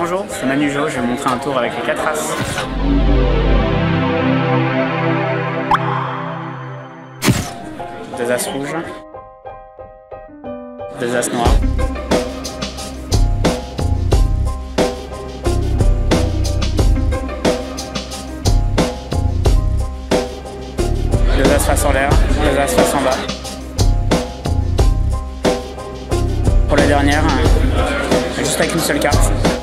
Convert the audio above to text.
Bonjour, c'est Manu Jo, je vais vous montrer un tour avec les 4 As. Deux As rouges, deux As noirs, deux As face en l'air, deux As face en bas. Pour la dernière, juste avec une seule carte.